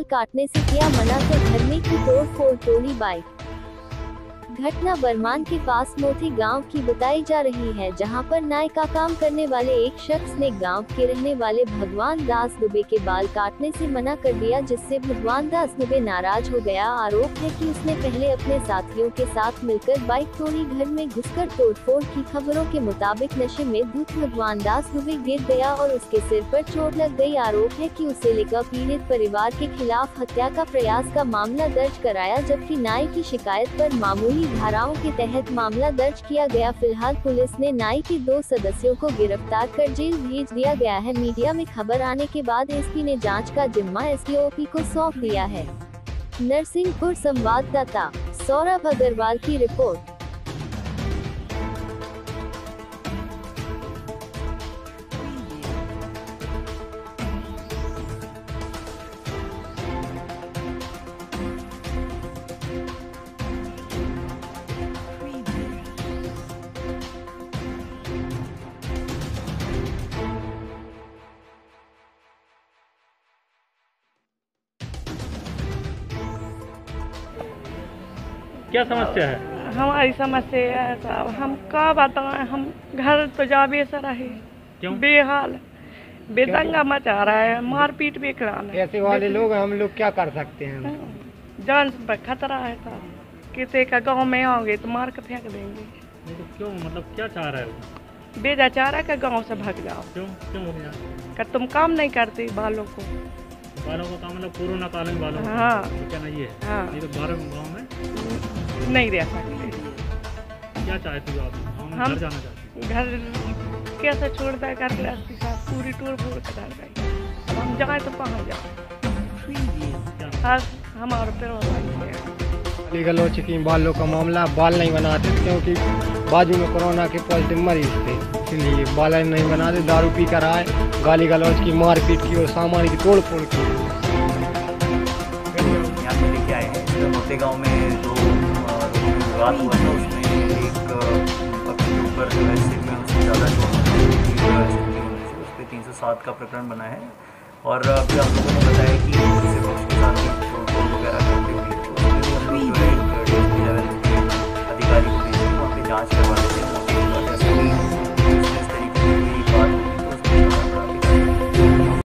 बाल काटने से किया मना तो घर में की तोड़ फोड़, तोड़ी बाइक। घटना बरमान के पास मोती गांव की बताई जा रही है, जहां पर नाई का काम करने वाले एक शख्स ने गांव के रहने वाले भगवान दास दुबे के बाल काटने से मना कर दिया, जिससे भगवान दास दुबे नाराज हो गया। आरोप है कि उसने पहले अपने साथियों के साथ मिलकर बाइक तोड़ी। घर में घुसकर तोड़फोड़ की। खबरों के मुताबिक नशे में धुत भगवान दास दुबे गिर गया और उसके सिर पर चोट लग गई। आरोप है कि उसे लेकर पीड़ित परिवार के खिलाफ हत्या का प्रयास का मामला दर्ज कराया, जबकि नाई की शिकायत पर मामूली धाराओं के तहत मामला दर्ज किया गया। फिलहाल पुलिस ने नाई के 2 सदस्यों को गिरफ्तार कर जेल भेज दिया गया है। मीडिया में खबर आने के बाद एसपी ने जांच का जिम्मा एसडीओपी को सौंप दिया है। नरसिंहपुर संवाददाता सौरभ अग्रवाल की रिपोर्ट। क्या समस्या है? हमारी समस्या है साहब, हम क्या बताएं, हम घर तो जा बेसर रहे। क्यों? बेहाल, बेदंगा मचा रहा है, मारपीट भी कराना। ऐसे वाले लोग हम लोग क्या कर सकते हैं? जान पर खतरा है साहब, किसी का गांव में आओगे तो मार के फेंक देंगे। तो क्यों, मतलब क्या चाह रहा है वो? बेजा चाह रहा है गाँव से भाग जाओ। क्यों क्यों हो गया? कि तुम काम नहीं करते बालों को। बालों का काम मतलब कोरोना काल में बालों का? हाँ। तो क्या नहीं है? हाँ। नहीं तो बाहर गाँव में नहीं रह सकते। क्या चाहते हो आप? हम घर जाना चाहते घर कैसे छोड़ दे कर गृहस्थी साहब, पूरी टूर फूर कर गई। अब हम जाए तो कहाँ जाए? हाँ, हमारे पे गाली गलौच की बालों का मामला, बाल नहीं बनाते क्योंकि बाजू में कोरोना के पॉजिटिव मरीज थे, इसलिए बाल नहीं बनाते। दारू पी कर आए, गाली गलौच की, मारपीट की और सामान की तोड़ फोड़ की। यहाँ पे लेके आए हैं मोते गाँव में जो विवाद हुआ था, उसमें एक पक्ष के ऊपर जो है सिर में उससे ज़्यादा चोट उस पर 307 का प्रकरण बना है। और अभी आप लोगों ने बताया कि